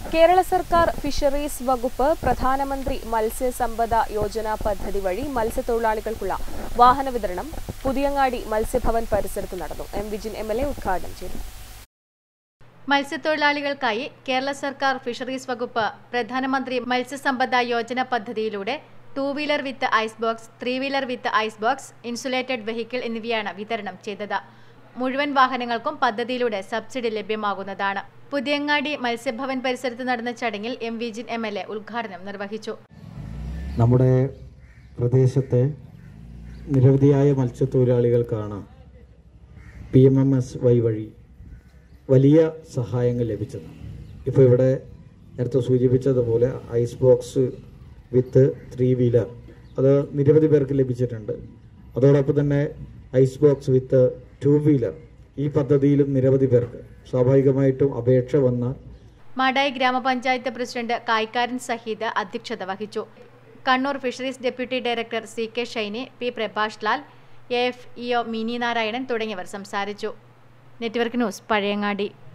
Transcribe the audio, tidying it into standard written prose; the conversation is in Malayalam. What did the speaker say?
കേരള സർക്കാർ ഫിഷറീസ് വകുപ്പ് പ്രധാനമന്ത്രി മത്സ്യസമ്പദ യോജന പദ്ധതി വഴി മത്സ്യത്തൊഴിലാളികൾക്കുള്ള വാഹന വിതരണം പുതിയങ്ങാടി മത്സ്യഭവൻ പരിസരത്ത് നടന്നു. എം വിജിൻ എംഎൽഎ ഉദ്ഘാടനം ചെയ്തു. മത്സ്യത്തൊഴിലാളികൾക്കായി കേരള സർക്കാർ ഫിഷറീസ് വകുപ്പ് പ്രധാനമന്ത്രി മത്സ്യസമ്പദ യോജന പദ്ധതിയിലൂടെ 2 wheeler with ice box, 3 wheeler with ice box, insulated vehicle എന്നിവയാണ് വിതരണം ചെയ്തത്. മുഴുവൻ വാഹനങ്ങൾക്കും പദ്ധതിയിലൂടെ സബ്സിഡി ലഭ്യമാകുന്നതാണ്. പുതിയങ്ങാടി മത്സ്യഭവൻ പരിസരത്ത് നടന്ന ചടങ്ങിൽ എം വിജിൻ എംഎൽഎ ഉദ്ഘാടനം നിർവഹിച്ചു. നമ്മുടെ പ്രദേശത്തെ നിരവധിയായ മത്സ്യത്തൊഴിലാളികൾക്കാണ് PMMSY വഴി വലിയ സഹായങ്ങൾ ലഭിച്ചത്. ഇപ്പോൾ ഇവിടെ നേരത്തെ സൂചിപ്പിച്ചതുപോലെ ഐസ് ബോക്സ് വിത്ത് 3 വീലർ അത് നിരവധി പേർക്ക് ലഭിച്ചിട്ടുണ്ട്. അതോടൊപ്പം തന്നെ ഐസ് ബോക്സ് വിത്ത് 2 വീലർ ഈ പദ്ധതിയിലും നിരവധി പേർക്ക് സ്വാഭാവികമായിട്ടും അപേക്ഷ വന്നാൽ. മാടായി ഗ്രാമപഞ്ചായത്ത് പ്രസിഡന്റ് കായ്ക്കാരൻ സഹീദ് അധ്യക്ഷത വഹിച്ചു. Kannur fisheries deputy director CK Shiny, P Prabhash Lal, AFEO Mini Narayanan തുടങ്ങിയവർ സംസാരിച്ചു. Network news, Pazhayangadi.